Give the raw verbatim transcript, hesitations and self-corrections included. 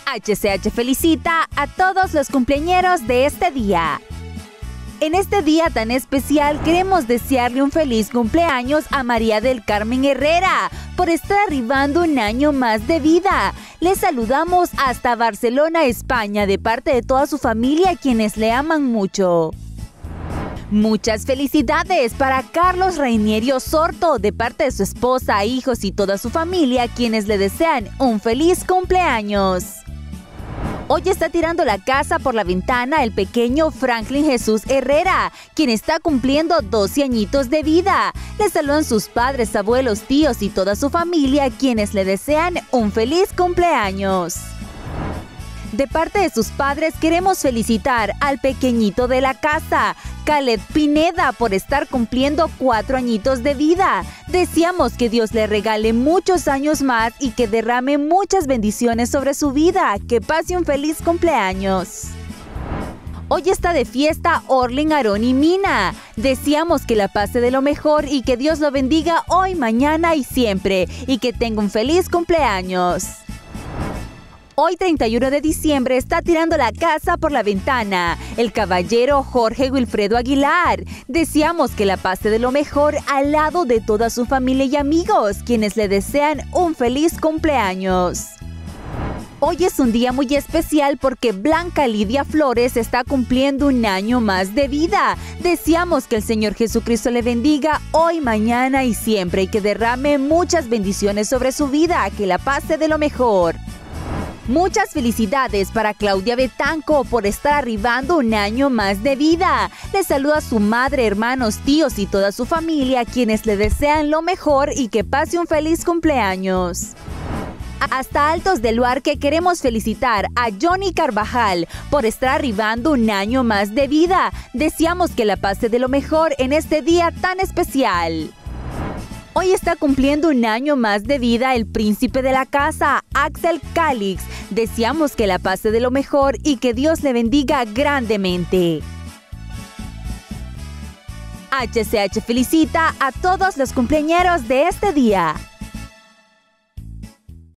H C H felicita a todos los cumpleañeros de este día. En este día tan especial queremos desearle un feliz cumpleaños a María del Carmen Herrera por estar arribando un año más de vida. Les saludamos hasta Barcelona, España, de parte de toda su familia, quienes le aman mucho. Muchas felicidades para Carlos Reinierio Sorto, de parte de su esposa, hijos y toda su familia, quienes le desean un feliz cumpleaños. Hoy está tirando la casa por la ventana el pequeño Franklin Jesús Herrera, quien está cumpliendo doce añitos de vida. Le saludan sus padres, abuelos, tíos y toda su familia, quienes le desean un feliz cumpleaños. De parte de sus padres queremos felicitar al pequeñito de la casa, Caleb Pineda, por estar cumpliendo cuatro añitos de vida. Deseamos que Dios le regale muchos años más y que derrame muchas bendiciones sobre su vida. Que pase un feliz cumpleaños. Hoy está de fiesta Orlin, Aarón y Mina. Deseamos que la pase de lo mejor y que Dios lo bendiga hoy, mañana y siempre. Y que tenga un feliz cumpleaños. Hoy, treinta y uno de diciembre, está tirando la casa por la ventana el caballero Jorge Wilfredo Aguilar. Deseamos que la pase de lo mejor al lado de toda su familia y amigos, quienes le desean un feliz cumpleaños. Hoy es un día muy especial porque Blanca Lidia Flores está cumpliendo un año más de vida. Deseamos que el Señor Jesucristo le bendiga hoy, mañana y siempre y que derrame muchas bendiciones sobre su vida, que la pase de lo mejor. Muchas felicidades para Claudia Betanco por estar arribando un año más de vida. Le saluda a su madre, hermanos, tíos y toda su familia, quienes le desean lo mejor y que pase un feliz cumpleaños. Hasta Altos del Luarque queremos felicitar a Johnny Carvajal por estar arribando un año más de vida. Deseamos que la pase de lo mejor en este día tan especial. Hoy está cumpliendo un año más de vida el príncipe de la casa, Axel Calix. Deseamos que la pase de lo mejor y que Dios le bendiga grandemente. H C H felicita a todos los cumpleañeros de este día.